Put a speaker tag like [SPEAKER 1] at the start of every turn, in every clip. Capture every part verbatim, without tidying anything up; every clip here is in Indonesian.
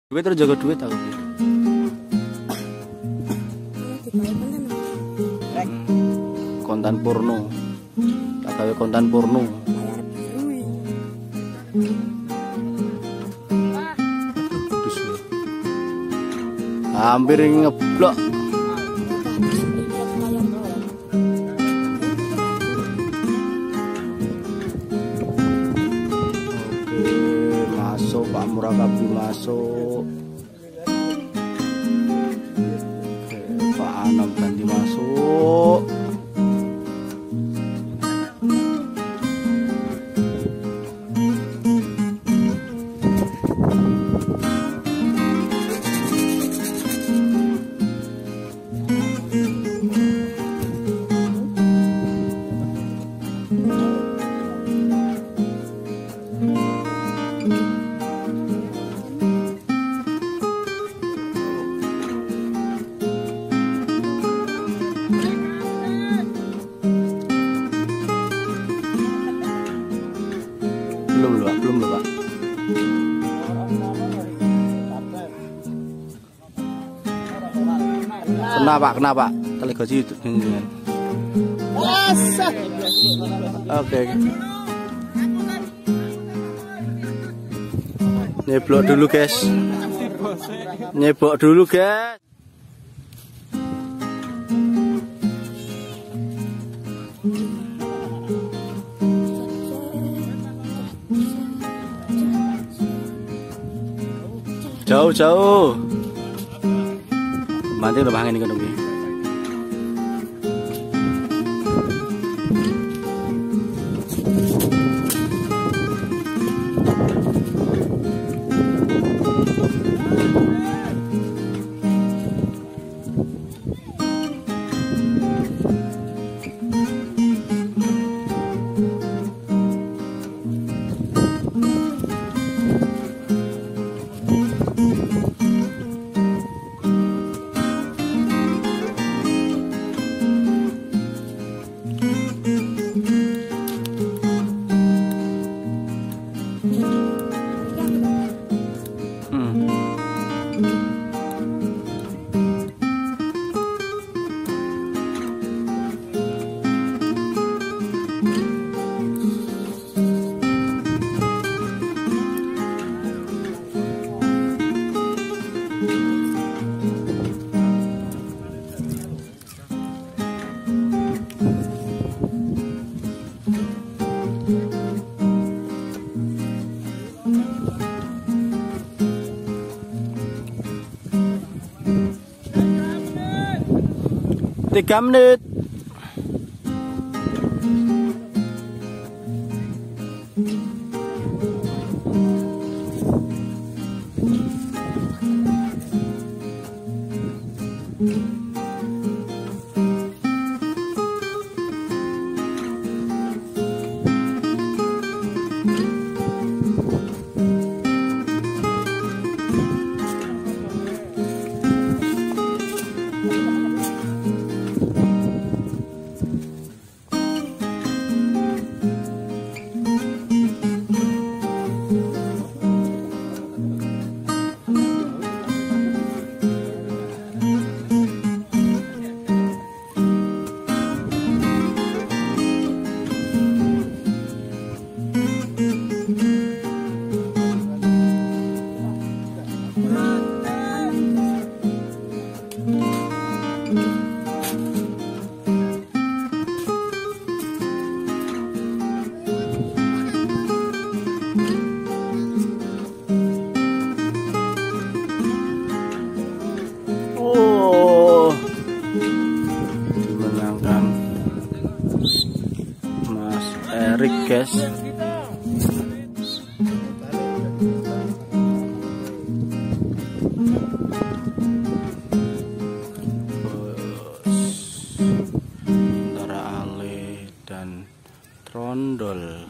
[SPEAKER 1] Duit terus jaga duit aku. Konten porno. Tak gawe konten porno. Hampir ngeblok. Oke, masuk Pak Murakabi masuk. Oke, Pak Anam ganti masuk. Belum loh Pak, belum loh Pak. Kenapa Pak? Kenapa? Tali gaji itu. Oke. Nyeblok dulu guys. Nyeblok dulu guys. Jauh-jauh. Mati udah bangin kan dong. Tiga menit. Guys, antara Ale dan Trondol.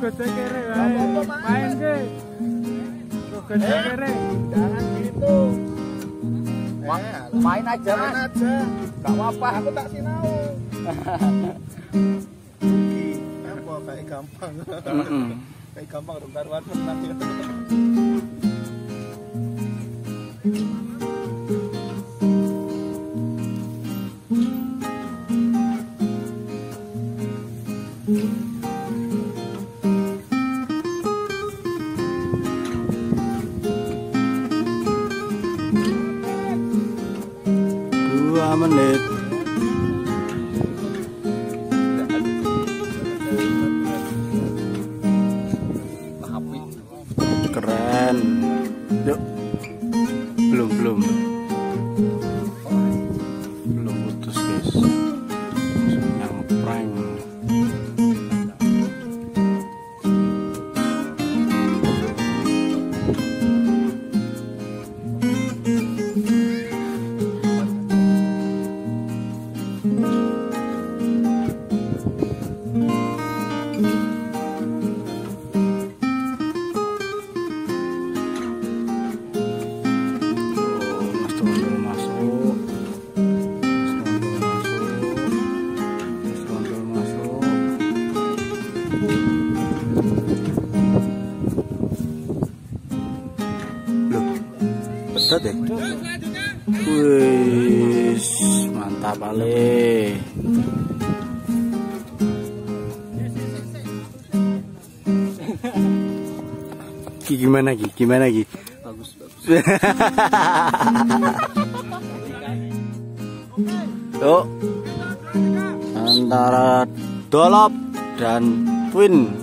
[SPEAKER 2] gede kere main ke. Gede kere. Jangan gitu. Main aja mas. Main aja. Gak apa-apa. Aku tak sinau. Apa kayak gampang. Kayak gampang dong karuan menang ya.
[SPEAKER 1] Dua menit. Keren. Yuk. Belum belum. Belum putus guys. Maksudnya ngeprank. Deh. Wis, mantap ale. Gimana Gi? Gimana Gi? Bagus, bagus. Tuh. Antara Dolop dan Twin.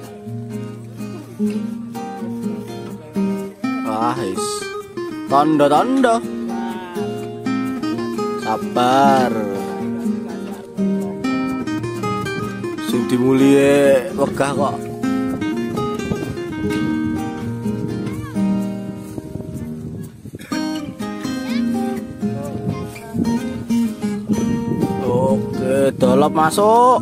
[SPEAKER 1] Wah, is. Tondo-tondo. Sabar. Sing dimulie wegah kok. Oke, Dolop masuk.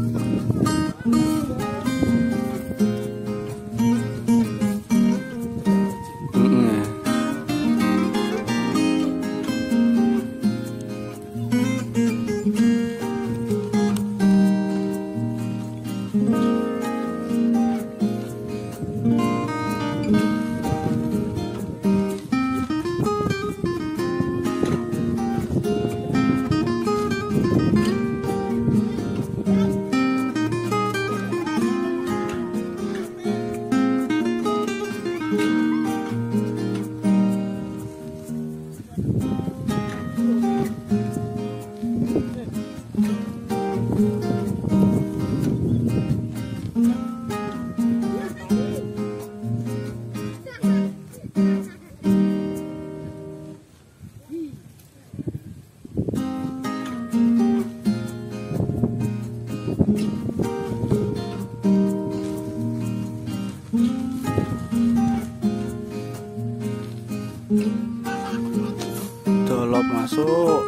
[SPEAKER 1] Dolop masuk.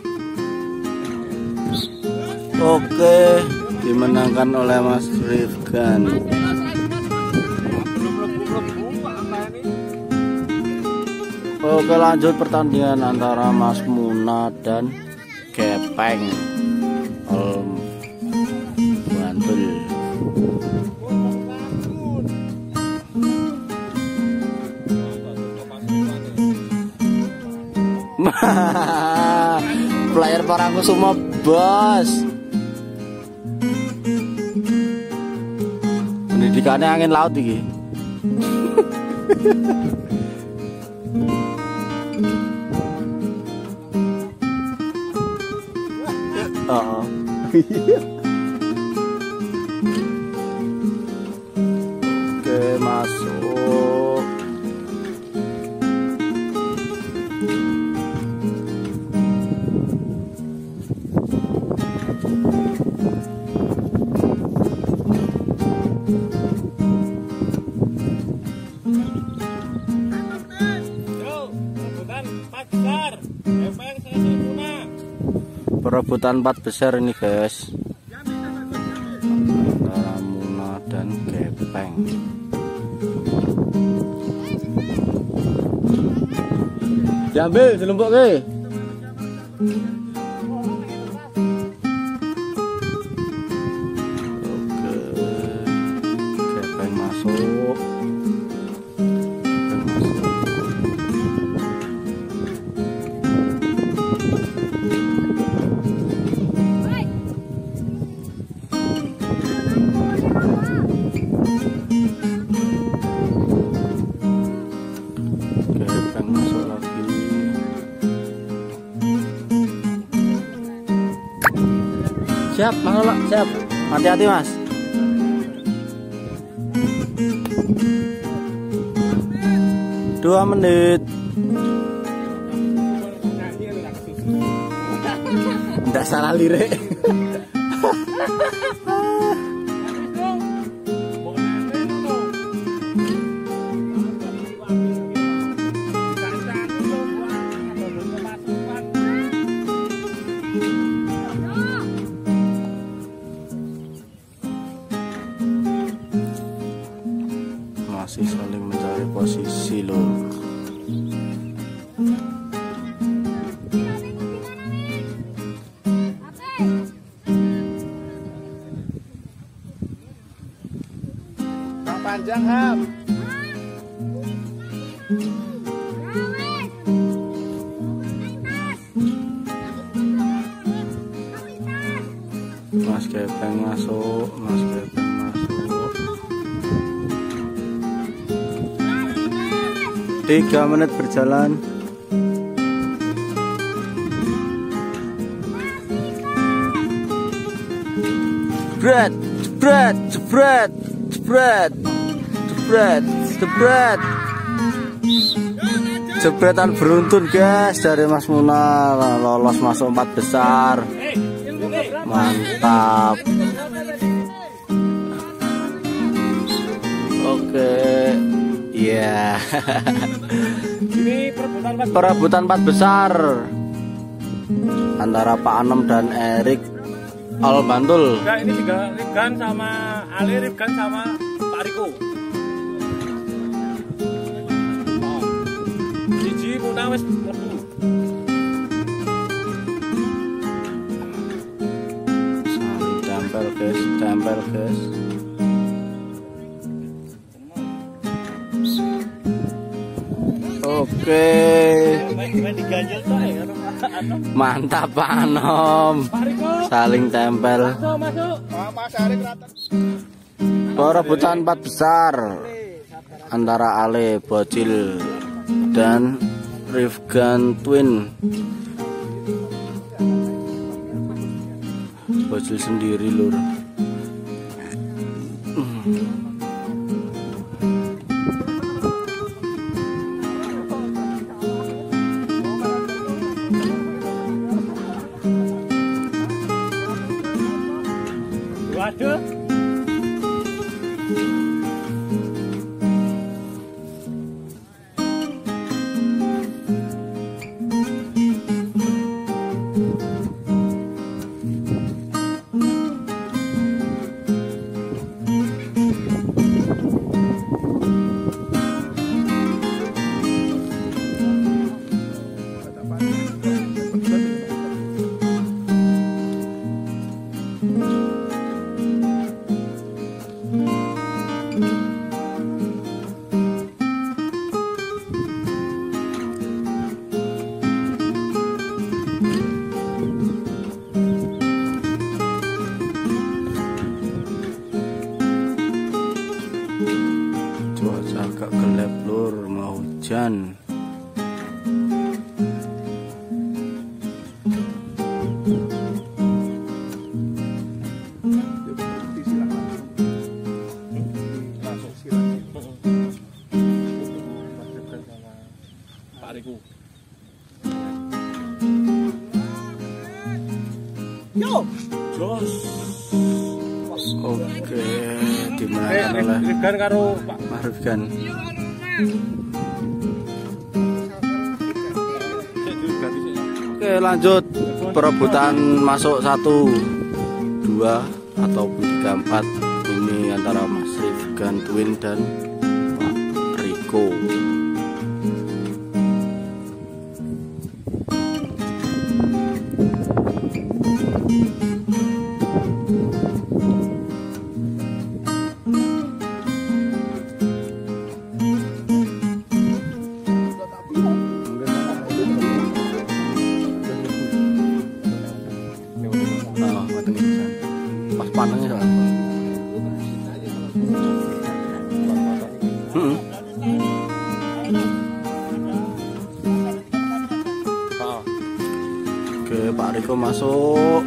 [SPEAKER 1] Oke, dimenangkan oleh Mas Rifkan. Oke, lanjut pertandingan antara Mas Muna dan Gepeng Om Bantul. Player parangku semua bos. Pendidikannya angin laut iki. Oh. Oke, masuk. Perebutan empat besar ini guys, antara Muna dan Gepeng. Diambil, selumpuk ke. Oke, kepeng masuk. Siap, Mang Lolo, siap. Hati-hati, Mas. Dua menit. Nggak salah lirik. Masih saling mencari posisi lur.
[SPEAKER 2] Kang panjang hap.
[SPEAKER 1] Mas Kepeng masuk, Mas Kepeng masuk. Tiga menit berjalan. Jebret, jebret, jebret, jebret, jebret, jebret. Jebretan beruntun guys dari Mas Munal, lolos masuk empat besar. Mantap. Oke. Iya.
[SPEAKER 2] Ini perebutan empat
[SPEAKER 1] Perebutan empat besar antara Pak Anom dan Erik Al Bantul.
[SPEAKER 2] Enggak, ini tiga Rifgan sama Ali, Rifgan sama Pak Riko. Oh. Siji Munah wis mlebu.
[SPEAKER 1] Saling tempel guys, tempel guys. Oke. Mantap Pak Anom. Saling tempel. Perebutan empat besar antara Ale Bocil dan Rifgan Twin. Bocil sendiri lur.
[SPEAKER 2] Waduh.
[SPEAKER 1] Cuaca agak gelap lur, mau hujan.
[SPEAKER 2] Pak Riko. Yo, jos.
[SPEAKER 1] Oke, dimenangkan oleh
[SPEAKER 2] Rifgan karo Pak
[SPEAKER 1] Mas Rifgan. Oke, lanjut perebutan masuk satu, dua ataupun tiga empat. Ini antara Mas Rifgan Twin dan Pak Riko. Pas panengnya soalnya. Hmm. Oke, Pak Riko masuk.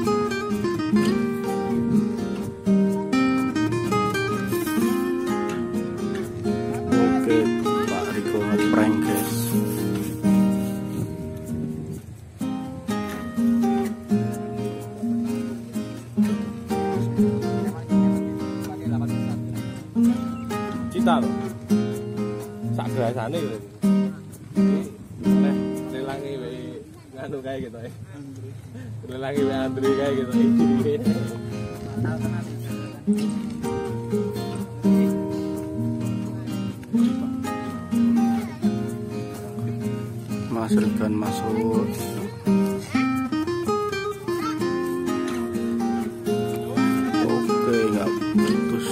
[SPEAKER 1] Oke, Pak Riko ngeprank guys.
[SPEAKER 2] Cita loh. Sak gerasane lho. Oleh lelangi wae nganu kae gitu ya. Lelangi wae antri kae gitu.
[SPEAKER 1] Mas Regan masuk. Oke, nggak putus.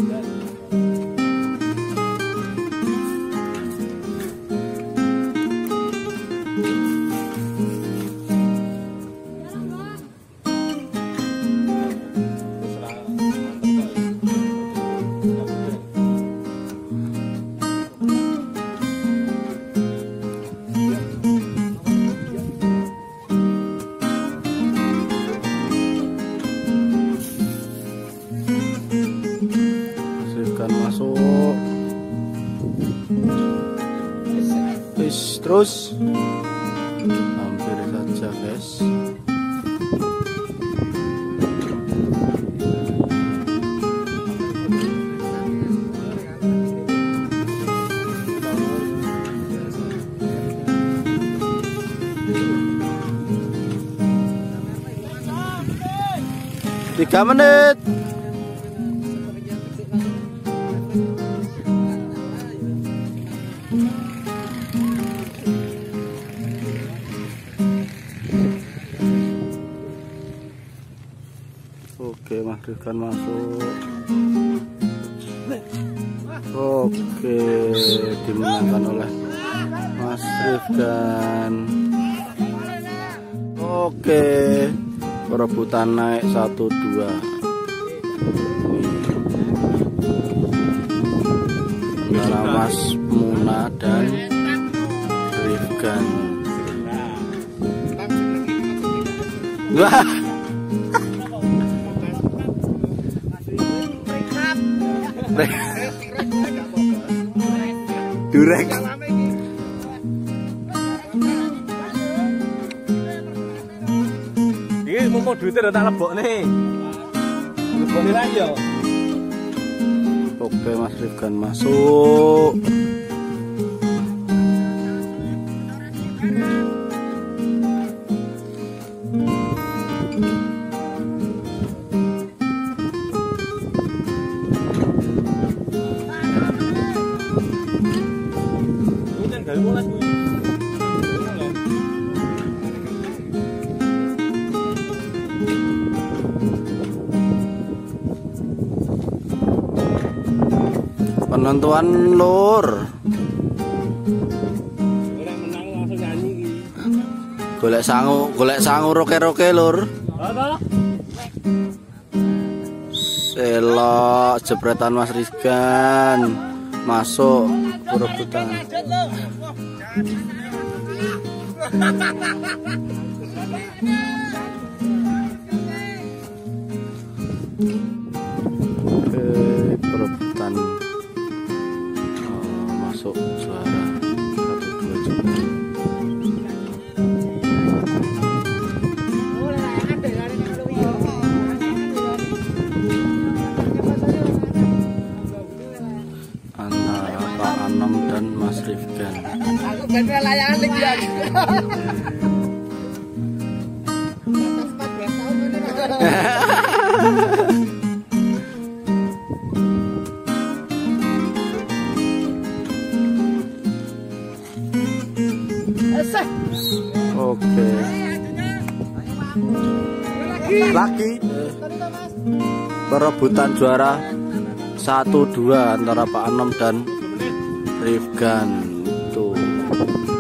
[SPEAKER 1] Masuk Is, terus hampir saja guys. Tiga menit. Oke, Mas Regan masuk. Oke, dimenangkan oleh Mas Regan. Oke, perebutan naik satu dua. Antara Mas Muna dan Regan. Wah. Durek.
[SPEAKER 2] Iki mumpung duitnya udah tak lebok nih. Lebok nih lagi yo.
[SPEAKER 1] Oke, Mas Regan masuk. Penentuan lur. Golek sangu, golek sangu roke-roke lur. Selok jepretan Mas Regan masuk perebutan. Oke, perebutan oh, masuk juara satu dua juga. Antara Pak Anom dan Mas Regan.
[SPEAKER 3] Aku bener layangan lagi lagi.
[SPEAKER 1] Oke. Lagi perebutan juara satu dua antara Pak Anom dan Regan tuh.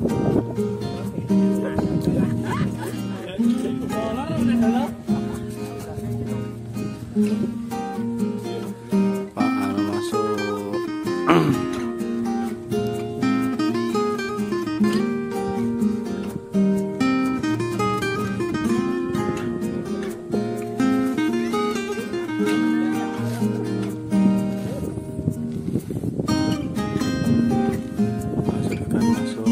[SPEAKER 1] Pak anu masuk. Masukkan masuk.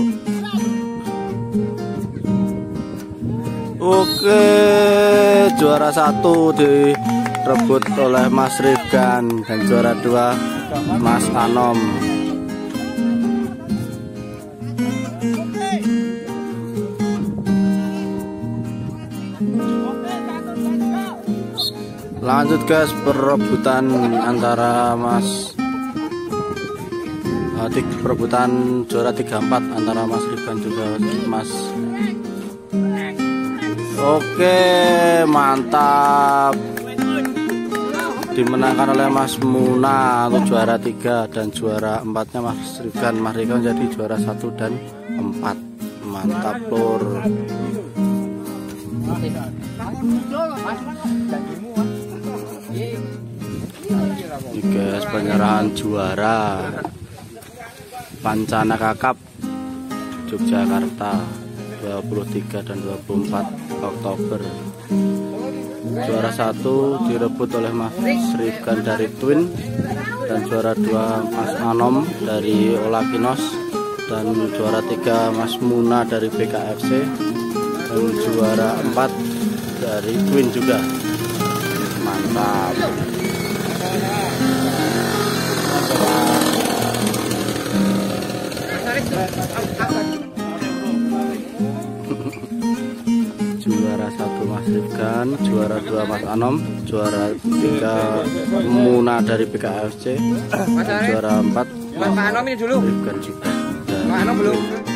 [SPEAKER 1] Oke, juara satu direbut oleh Mas Rifgan dan juara dua Mas Anom. Lanjut guys, perebutan antara Mas uh, di, perebutan juara tiga empat antara Mas Rifgan juga Mas. Oke, mantap. Dimenangkan oleh Mas Muna untuk juara tiga dan juara empatnya Mas Rifgan. Mas Rifgan jadi juara satu dan empat. Mantap lur. Ini guys, penyerahan juara Pancana Kakap Yogyakarta dua puluh tiga dan dua puluh empat Oktober. Juara satu direbut oleh Mas Rifgan dari Twin dan juara dua Mas Anom dari Olakinos dan juara tiga Mas Muna dari B K F C dan juara empat dari Twin juga. Mantap. Juara satu Mas Rifgan, juara dua Mas Anom, juara tiga Muna dari B K F C, juara empat
[SPEAKER 3] Mas Anom ini dulu.
[SPEAKER 1] Rifgan juga.
[SPEAKER 3] Mas Anom belum.